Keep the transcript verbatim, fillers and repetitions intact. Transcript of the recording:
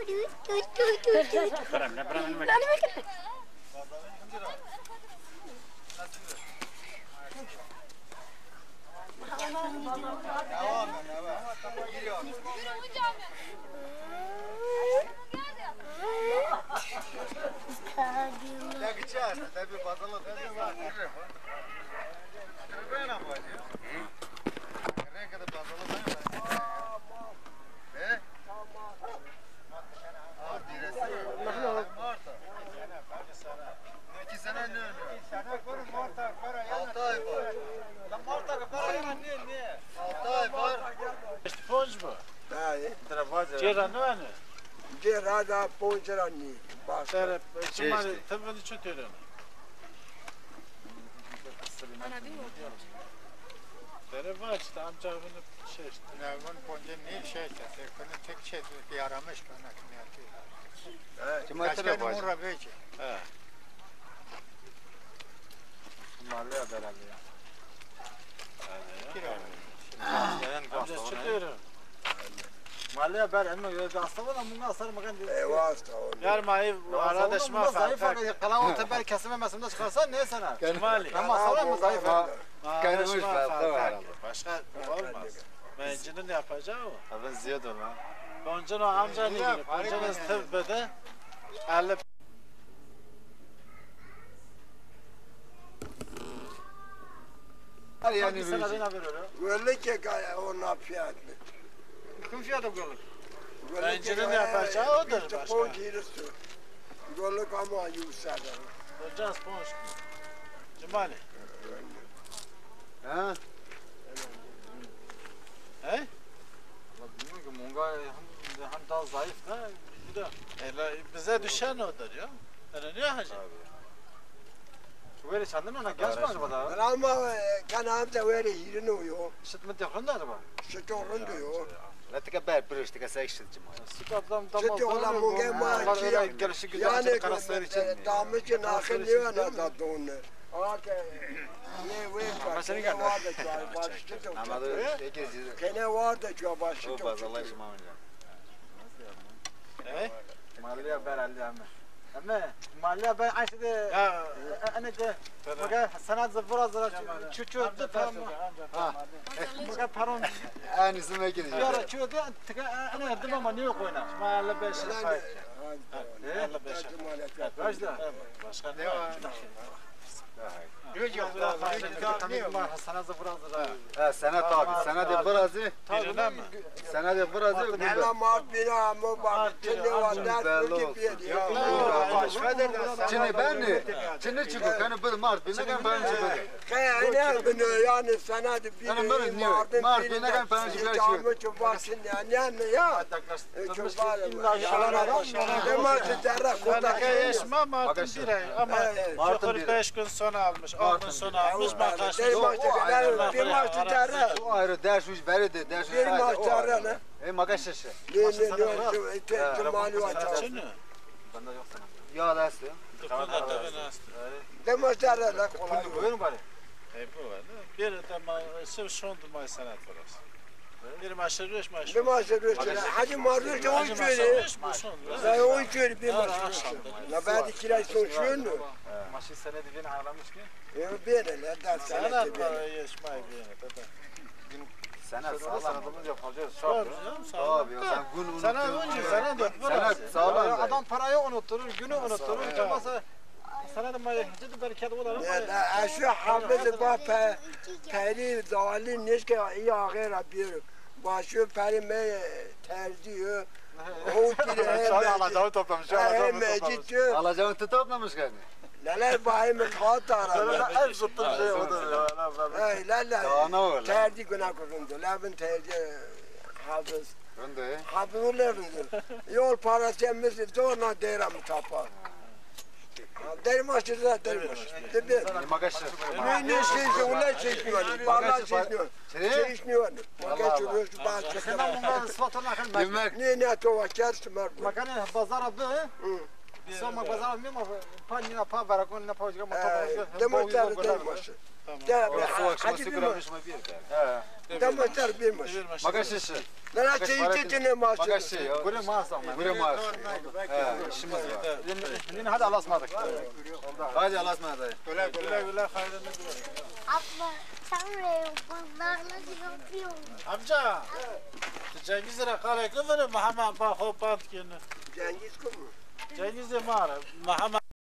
برام لا برام المكان لا قتشاش تبي بطلة تبي ما تعرف وين ابغى كذا بطلة ايه اه ديرسي مارتا iki sene ne sene kur marta para ya altı ay var la marta para ya ne ne altı ay var işte fonç bu hayır travada cera ne var cerada poncerani başka çimali tabii çötüyor Ana bilmiyorum. Tere var işte amcamın şey işte. Ne bunun ponca ne şey işte. Bunun tek şey bir aramış bana ne yapıyor. Cumhuriyet Başka numara belki. He. Mahalle haber aldı ya. Hadi. Amca çötüyor. Mahalle haber ama gördü hasta var ama bunu asar makan diyor. eyvah sağ ol. Yarmayı arkadaşıma zayıf fark. fakat kalan o tebel kesimemesinde çıkarsan ne sana? Cumali. Ama sağlam mı zayıf? Kendimiz fark. Başka olmaz. Bencinin yapacağı o. Ben ziyad olma. Boncun o amcanın gibi. Boncunuz tıbbede elli Hadi yani Öyle ki ona fiyat mı? kim fiyatı görür? Bencinin yapacağı odur İşte başka. poncirisi. Göllük ama yükselir. Hocam ponç. Cumali. Ha? He? Bilmiyorum ki Munga hem daha zayıf da bu da. Ele bize düşen odur ya. Yani ne hacı? Böyle çandın ona genç mi acaba da? Ama kanalda böyle yerini uyuyor. Şıtmı yakın da acaba? Sütü olun diyor. لا تكبر بريش تكسر يشتجم Süt ablam damaz. Sütü olan bu gema ki Gelişi güzel yani açık karaslar için. damışın akıl ne var da donne. Ake ne ve Ama senin ne geldi. var da çay başladı. أما هذا شيء كذي Kene var da çay هو başladı. باز الله يسمعه He? Mahalle haber aldı ama. Ama mahalle haber açtı. Ya Ana de. Bak sana zıvıra zıvıra çuçu da tamam. Ha. Bak paron. أنا اسمه كذي Yara çuçu da ana erdim ama ne yok oyna. mahalle beş lira. Mahalle beş. Başla. Başka ne var? Diyor ki Sana zıvıra zıvıra. ها سنة طابت سنة دي برازي Birine mi? سنة دي برازي Nela mart bina mı bak çende var da türkü piyedi. Çin'i ben ne? Çin'i çıkıyor. Kanı böyle Mart bir ne kan ben çıkıyor. Kaya ne bunu yani sana da bir Canım benim niye? Mart bir ne kan ben çıkıyor. Camı çubaksın yani ne ya? Çubaksın. Demek derra Bana kuda. yaşma Mart'ın bir ay ama Mart'ın çukur bir ay. beş gün sonra almış, on gün sonra almış, bakarsın. Demek bir maç derra. O ayrı ders uç beri de ders uç. Bir maç derra ne? E makas şaşı. Ne ne ne cumali var. Şimdi Bende yok sana. Ya dersi. tukunlar da ben astı. Demek derra la kolay. Kullu buyurun bari. E bu var. Bir de ma sev şondu may sanat burası. Bir maçı beş maç. Bir maç derra. Hadi maruz da oyun şöyle. Ya oyun şöyle bir maç. La ben ikilay sonuçluyor. Maşı senedi beni ağlamış ki. Ya böyle la ders Sanat sanat. bana yaşmayı bir yana. Sanat Sana sağlam. sanatımız yapacağız. Tamam Çok. canım sağ ol. Abi ya sen gün unuttun. Sana önce sana da Sanat sağlam. Adam parayı unutturur, günü unutturur. Olmazsa sana da maya ciddi bereket olur ama. Ya la şu hafız baba peri zalim neşke ya gayra bir. Başı peri me terziyor. O kire Alacağını toplamış. hem ciddi. Alacağını toplamış yani. Neler bahim kağıt aralar. En zıttım şey odur ya. Hey la Daha ne la. var lan? Terzi günah kurundu. La ben terzi hafız. Rındı. Hafız olarındır. Yol parası emmesi zorla deram tapa. Dermaş da dermaş. Tabii. Makas şaşı. Ne ne şey ulan çekiyor. Vallahi çekiyor. Çekiyor? Çekiyor. Makas çekiyor. Bazı Sen bundan sıfatına kan. Yemek. ne ne to vakar smar. Makane pazar adı. Soma pazar adı mı? Panina pa varakon na pojga motoboz. Demek dermaş. Tamam. Ya Soğuk hadi sıvı bir bırakmış mı bir kere? Demeter bir maç. Bir maç. Magaşışı. Bana çeyici tane maç. Magaşı. Gure mağazam. Gure maaş. He, işimiz var. Yine hadi Allah'a ısmarladık. Hadi Allah'a ısmarladık dayı. Güle güle güle hayrını gör. Abla sen de bunlarla yapıyorsun. Amca. Cengiz ra kare kıvırı Muhammed Baho Pantkin'i. Cengiz kumu. Cengiz de mara. Muhammed